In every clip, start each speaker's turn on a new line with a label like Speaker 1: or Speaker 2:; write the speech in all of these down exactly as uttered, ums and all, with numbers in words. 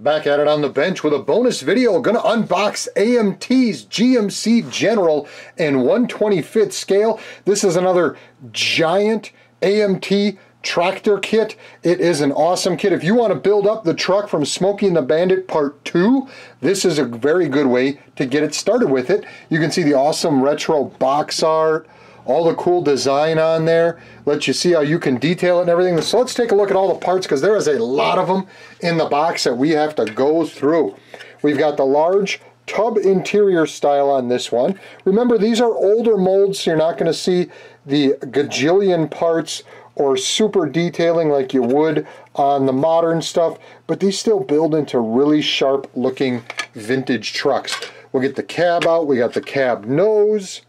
Speaker 1: Back at it on the bench with a bonus video. Gonna unbox A M T's G M C General in one twenty-fifth scale. This is another giant A M T tractor kit. It is an awesome kit. If you want to build up the truck from Smokey and the Bandit Part two, this is a very good way to get it started with it. You can see the awesome retro box art, all the cool design on there, lets you see how you can detail it and everything. So let's take a look at all the parts, because there is a lot of them in the box that we have to go through. We've got the large tub interior style on this one. Remember, these are older molds, so you're not going to see the gajillion parts or super detailing like you would on the modern stuff, but these still build into really sharp looking vintage trucks. We'll get the cab out. We got the cab nose.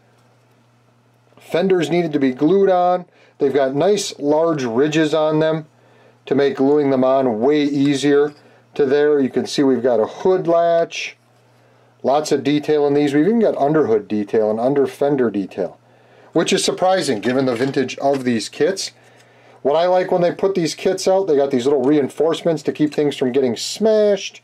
Speaker 1: Fenders needed to be glued on. They've got nice large ridges on them to make gluing them on way easier. To there, you can see we've got a hood latch. Lots of detail in these. We've even got underhood detail and under fender detail, which is surprising given the vintage of these kits. What I like when they put these kits out, they got these little reinforcements to keep things from getting smashed.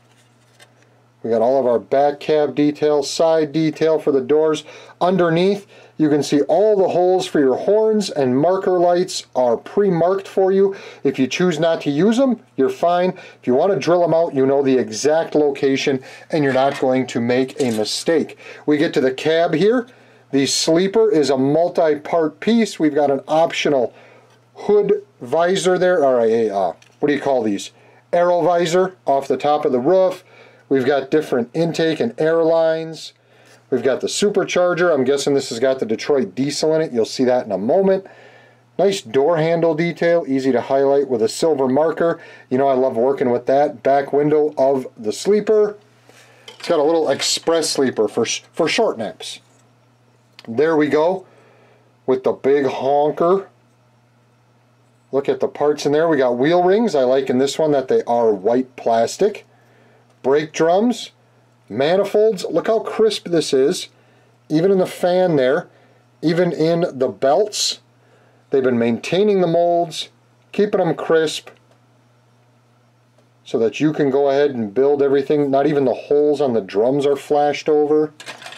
Speaker 1: We got all of our back cab detail, side detail for the doors. Underneath, you can see all the holes for your horns and marker lights are pre-marked for you. If you choose not to use them, you're fine. If you want to drill them out, you know the exact location and you're not going to make a mistake. We get to the cab here. The sleeper is a multi-part piece. We've got an optional hood visor there, or a, uh, what do you call these? Arrow visor off the top of the roof. We've got different intake and air lines. We've got the supercharger. I'm guessing this has got the Detroit diesel in it. You'll see that in a moment. Nice door handle detail, easy to highlight with a silver marker. You know I love working with that. Back window of the sleeper. It's got a little express sleeper for, for short naps. There we go with the big honker. Look at the parts in there. We got wheel rings. I like in this one that they are white plastic. Brake drums, manifolds. Look how crisp this is. Even in the fan there, even in the belts. They've been maintaining the molds, keeping them crisp so that you can go ahead and build everything. Not even the holes on the drums are flashed over.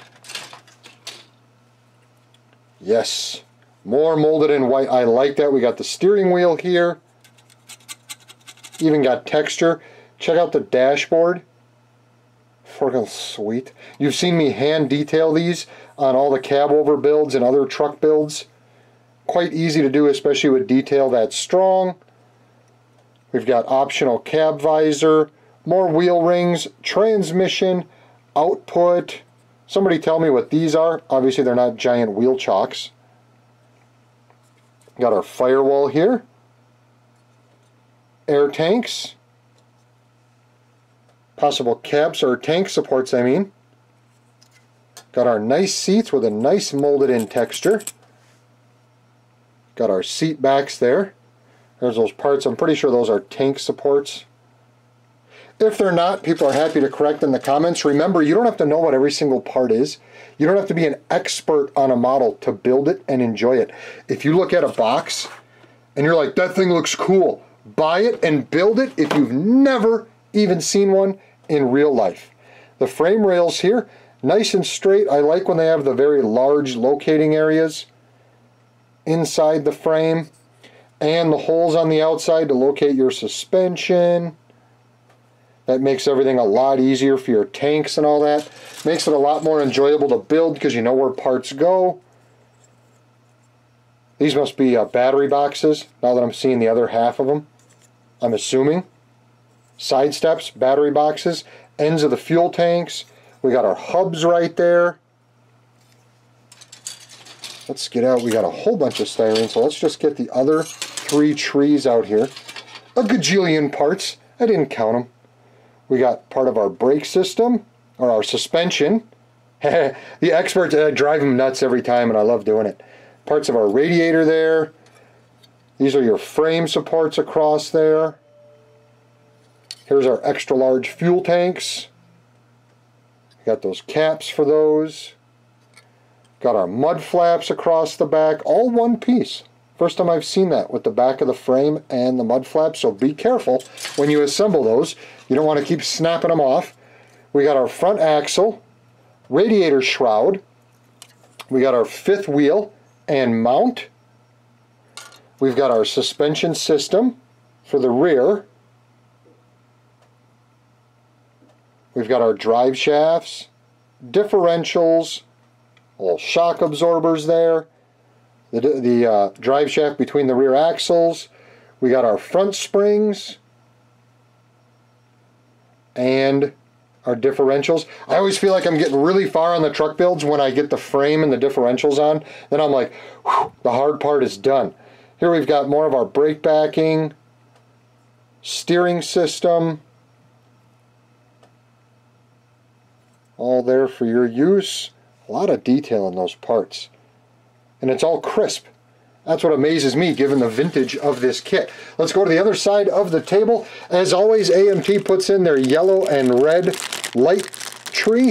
Speaker 1: Yes. More molded in white. I like that. We got the steering wheel here. Even got texture. Check out the dashboard. Freaking sweet. You've seen me hand detail these on all the cab over builds and other truck builds. Quite easy to do, especially with detail that's strong. We've got optional cab visor, more wheel rings, transmission, output. Somebody tell me what these are. Obviously they're not giant wheel chocks. Got our firewall here, air tanks, possible caps or tank supports I mean. Got our nice seats with a nice molded in texture. Got our seat backs there. There's those parts, I'm pretty sure those are tank supports. If they're not, people are happy to correct in the comments. Remember, you don't have to know what every single part is. You don't have to be an expert on a model to build it and enjoy it. If you look at a box and you're like, that thing looks cool, buy it and build it if you've never even seen one in real life. The frame rails here, nice and straight. I like when they have the very large locating areas inside the frame and the holes on the outside to locate your suspension. That makes everything a lot easier for your tanks and all that. Makes it a lot more enjoyable to build because you know where parts go. These must be uh, battery boxes, now that I'm seeing the other half of them. I'm assuming. Side steps, battery boxes, ends of the fuel tanks. We got our hubs right there. Let's get out. We got a whole bunch of styrene, so let's just get the other three trees out here. A gajillion parts. I didn't count them. We got part of our brake system, or our suspension. The experts uh, drive them nuts every time, and I love doing it. Parts of our radiator there. These are your frame supports across there. Here's our extra large fuel tanks. Got those caps for those. Got our mud flaps across the back, all one piece. First time I've seen that with the back of the frame and the mud flaps, so be careful when you assemble those. You don't want to keep snapping them off. We got our front axle, radiator shroud. We got our fifth wheel and mount. We've got our suspension system for the rear. We've got our drive shafts, differentials, little shock absorbers there, the, the uh, drive shaft between the rear axles. We got our front springs and our differentials. I always feel like I'm getting really far on the truck builds when I get the frame and the differentials on. Then I'm like, whew, the hard part is done. Here we've got more of our brake backing, steering system, all there for your use. A lot of detail in those parts. And it's all crisp. That's what amazes me given the vintage of this kit. Let's go to the other side of the table. As always, A M T puts in their yellow and red light tree.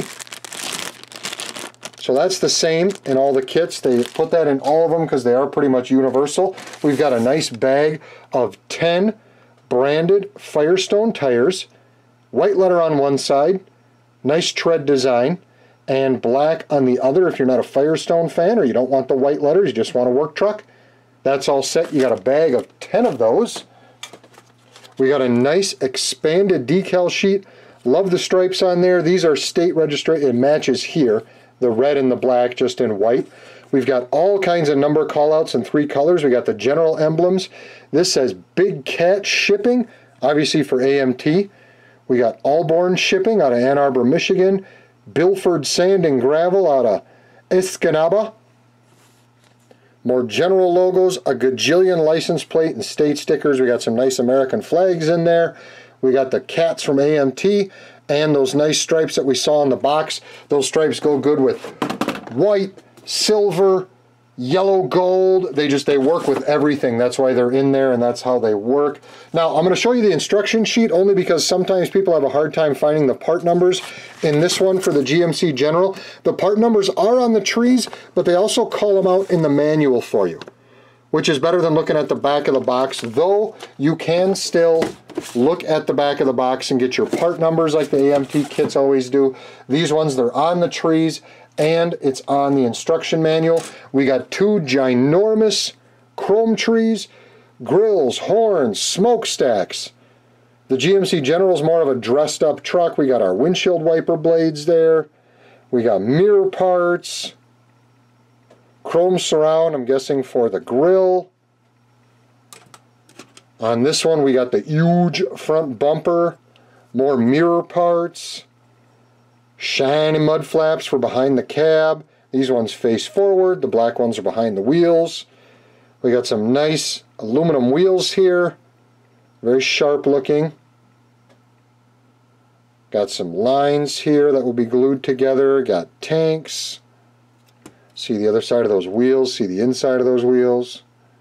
Speaker 1: So that's the same in all the kits. They put that in all of them because they are pretty much universal. We've got a nice bag of ten branded Firestone tires. White letter on one side, nice tread design, and black on the other. If you're not a Firestone fan or you don't want the white letters, you just want a work truck, that's all set. You got a bag of ten of those. We got a nice expanded decal sheet. Love the stripes on there. These are state registered. It matches here. The red and the black just in white. We've got all kinds of number callouts in three colors. We got the General emblems. This says Big Cat Shipping, obviously for A M T. We got Allborn Shipping out of Ann Arbor, Michigan. Bilford Sand and Gravel out of Escanaba. More General logos, a gajillion license plate and state stickers. We got some nice American flags in there. We got the cats from A M T and those nice stripes that we saw in the box. Those stripes go good with white, silver, yellow gold. They just, they work with everything. That's why they're in there and that's how they work. Now, I'm going to show you the instruction sheet only because sometimes people have a hard time finding the part numbers. In this one for the G M C General, the part numbers are on the trees, but they also call them out in the manual for you, which is better than looking at the back of the box, though you can still look at the back of the box and get your part numbers like the A M T kits always do. These ones, they're on the trees and it's on the instruction manual. We got two ginormous chrome trees, grills, horns, smokestacks. The G M C General is more of a dressed up truck. We got our windshield wiper blades there. We got mirror parts. Chrome surround, I'm guessing for the grill. On this one we got the huge front bumper, more mirror parts, shiny mud flaps for behind the cab. These ones face forward, the black ones are behind the wheels. We got some nice aluminum wheels here, very sharp looking. Got some lines here that will be glued together, got tanks. See the other side of those wheels, see the inside of those wheels.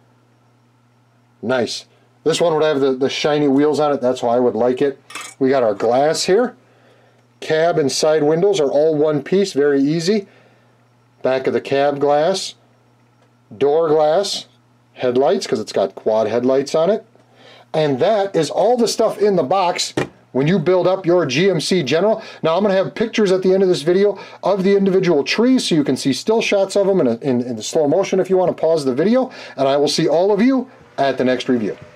Speaker 1: Nice. This one would have the, the shiny wheels on it, that's why I would like it. We got our glass here. Cab and side windows are all one piece, very easy. Back of the cab glass. Door glass. Headlights, because it's got quad headlights on it. And that is all the stuff in the box when you build up your G M C General. Now I'm going to have pictures at the end of this video of the individual trees so you can see still shots of them in, a, in, in the slow motion if you want to pause the video. And I will see all of you at the next review.